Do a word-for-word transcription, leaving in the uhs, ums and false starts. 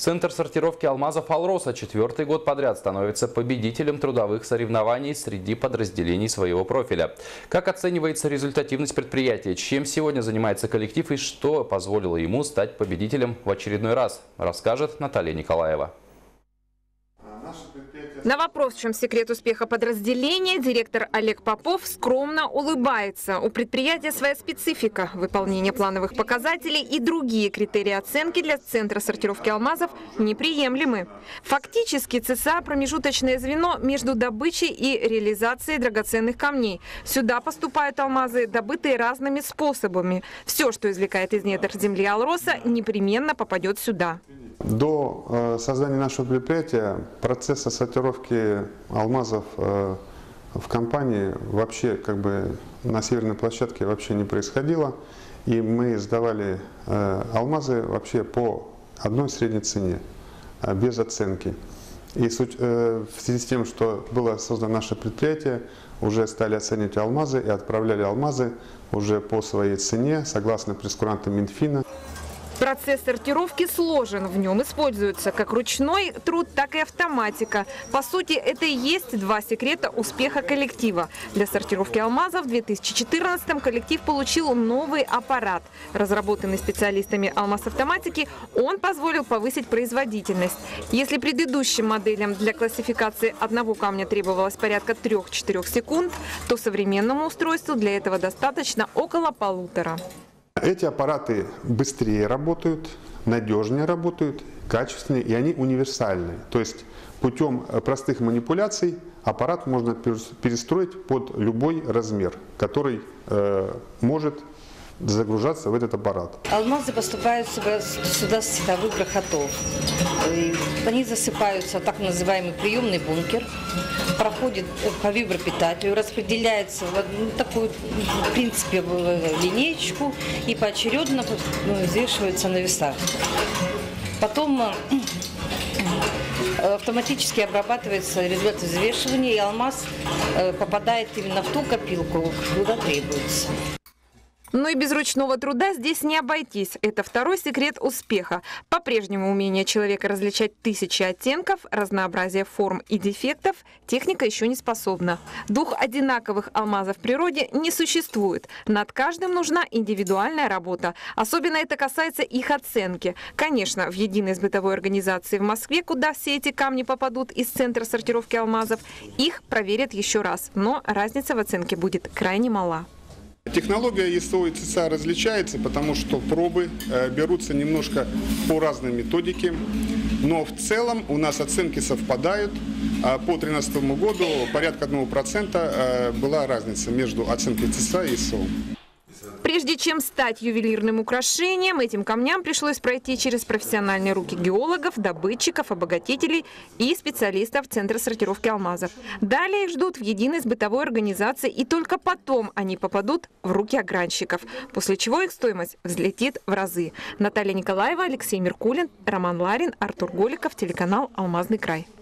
Центр сортировки алмазов «Алроса» четвертый год подряд становится победителем трудовых соревнований среди подразделений своего профиля. Как оценивается результативность предприятия, чем сегодня занимается коллектив и что позволило ему стать победителем в очередной раз, расскажет Наталья Николаева. На вопрос, в чем секрет успеха подразделения, директор Олег Попов скромно улыбается. У предприятия своя специфика – выполнение плановых показателей и другие критерии оценки для Центра сортировки алмазов неприемлемы. Фактически ЦСА – промежуточное звено между добычей и реализацией драгоценных камней. Сюда поступают алмазы, добытые разными способами. Все, что извлекает из недр земли «Алроса», непременно попадет сюда. До создания нашего предприятия процесса сортировки алмазов в компании вообще как бы на северной площадке вообще не происходило. И мы сдавали алмазы вообще по одной средней цене, без оценки. И в связи с тем, что было создано наше предприятие, уже стали оценивать алмазы и отправляли алмазы уже по своей цене, согласно прескурантам Минфина. Процесс сортировки сложен. В нем используется как ручной труд, так и автоматика. По сути, это и есть два секрета успеха коллектива. Для сортировки алмазов в две тысячи четырнадцатом коллектив получил новый аппарат. Разработанный специалистами алмаз-автоматики, он позволил повысить производительность. Если предыдущим моделям для классификации одного камня требовалось порядка трёх-четырёх секунд, то современному устройству для этого достаточно около полутора. Эти аппараты быстрее работают, надежнее работают, качественные, и они универсальные. То есть путем простых манипуляций аппарат можно перестроить под любой размер, который э, может загружаться в этот аппарат. Алмазы поступают сюда с световых грохотов. Они засыпаются в так называемый приемный бункер, проходит по вибропитателю, распределяется в одну такую, в принципе, линеечку и поочередно взвешивается на весах. Потом автоматически обрабатывается результат взвешивания, и алмаз попадает именно в ту копилку, куда требуется. Но и без ручного труда здесь не обойтись. Это второй секрет успеха. По-прежнему умение человека различать тысячи оттенков, разнообразие форм и дефектов техника еще не способна. Двух одинаковых алмазов в природе не существует. Над каждым нужна индивидуальная работа. Особенно это касается их оценки. Конечно, в единой сбытовой организации в Москве, куда все эти камни попадут из Центра сортировки алмазов, их проверят еще раз. Но разница в оценке будет крайне мала. Технология ИСО и ЦСА различается, потому что пробы берутся немножко по разной методике, но в целом у нас оценки совпадают. По две тысячи тринадцатому году порядка одного процента была разница между оценкой ЦСА и ИСО. Прежде чем стать ювелирным украшением, этим камням пришлось пройти через профессиональные руки геологов, добытчиков, обогатителей и специалистов Центра сортировки алмазов. Далее их ждут в единой сбытовой организации, и только потом они попадут в руки огранщиков, после чего их стоимость взлетит в разы. Наталья Николаева, Алексей Меркулин, Роман Ларин, Артур Голиков, телеканал «Алмазный край».